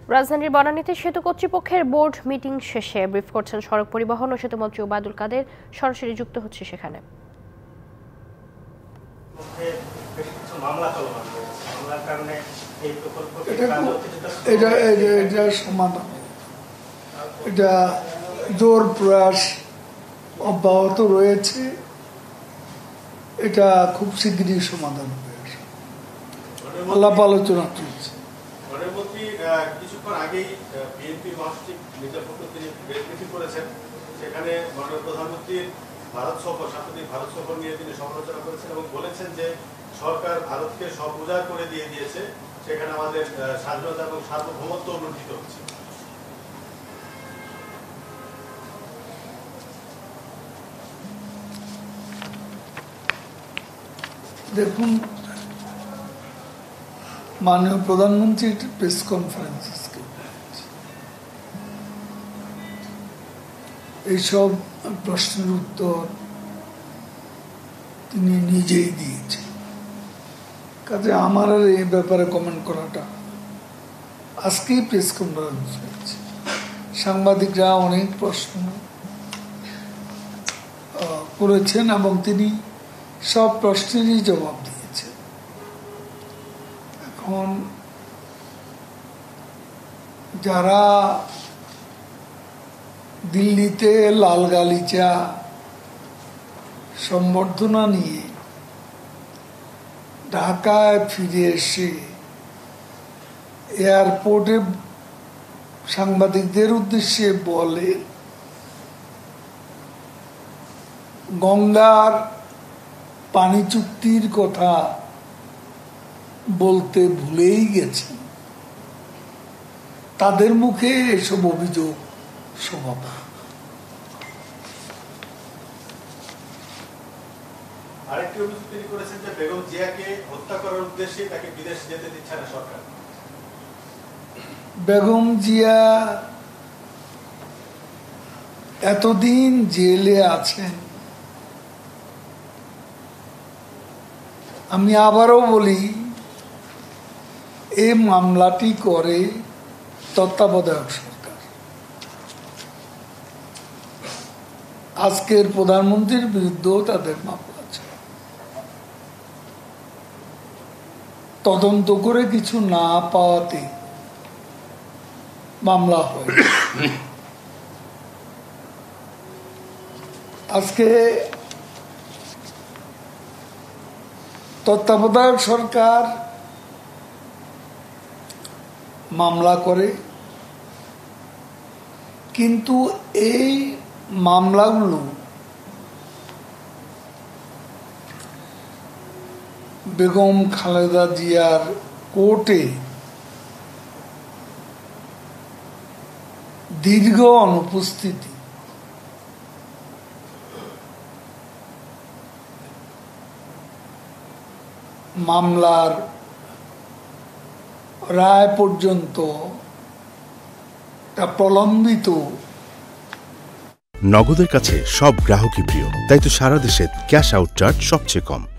রাজধানীর বনানীতে সেতু কর্তৃপক্ষের বোর্ড মিটিং শেষে ব্রিফ করছেন সড়ক পরিবহন ও সেতুমন্ত্রী ওবায়দুল কাদের। সরাসরি যুক্ত হচ্ছে সেখানে। এটা জোর প্রয়াস অব্যাহত রয়েছে, এটা খুব শীঘ্রই সমাধান হবে, আলাপ আলোচনা চলছে। কিছুক্ষণ আগেই বিএনপি মহাসচিব মির্জা ফখরুল তিনি প্রেস মিটিং করেছেন, সেখানে মাননীয় প্রধানমন্ত্রীর ভারত সফর, সাম্প্রতিক ভারত সফর নিয়ে তিনি সমালোচনা করেছেন এবং বলেছেন যে সরকার ভারতকে সব উজাড় করে দিয়ে দিয়েছে, সেখানে আমাদের স্বাধীনতা এবং সার্বভৌমত্ব লুণ্ঠিত হচ্ছে। দেখুন, মাননীয় প্রধানমন্ত্রী প্রেস কনফারেন্স এইসব প্রশ্নের উত্তর তিনি নিজেই দিয়েছেন, কাজে আমার আর এই ব্যাপারে কমেন্ট করাটা, আজকেই প্রেস কনফারেন্স হয়েছে, সাংবাদিকরা অনেক প্রশ্ন করেছেন এবং তিনি সব প্রশ্নেরই জবাব দিয়েছেন। এখন যারা দিল্লিতে লাল গালিচা সম্বর্ধনা নিয়ে ঢাকায় ফিরে এসে এয়ারপোর্টে সাংবাদিকদের উদ্দেশ্যে বলে গঙ্গার পানি চুক্তির কথা বলতে ভুলেই গেছে, তাদের মুখে এসব অভিযোগ শোভা। আরেকটি অভিযোগ তিনি করেছেন যে বেগম জিয়াকে হত্যা করার উদ্দেশ্যে তাকে বিদেশ যেতে দিচ্ছে না সরকার। বেগম জিয়া এতদিন জেলে আছেন, আমি আবারও বলি, এই মামলাটি করে তত্ত্বাবধায়ক সরকার। আজকের প্রধানমন্ত্রীর বিরুদ্ধেও তাদের মামলা আছে, তদন্ত করে কিছু না পাওয়াতে মামলা হয়। আজকে তত্ত্বাবধায়ক সরকার মামলা করে, কিন্তু এই মামলাগুলো বেগম খালেদা জিয়ার কোর্টে দীর্ঘ অনুপস্থিতি, মামলার রায় পর্যন্ত তা প্রলম্বিত। নগদের কাছে সব গ্রাহকই প্রিয়, তাই তো সারা দেশে ক্যাশ আউট চার্জ সবচেয়ে কম।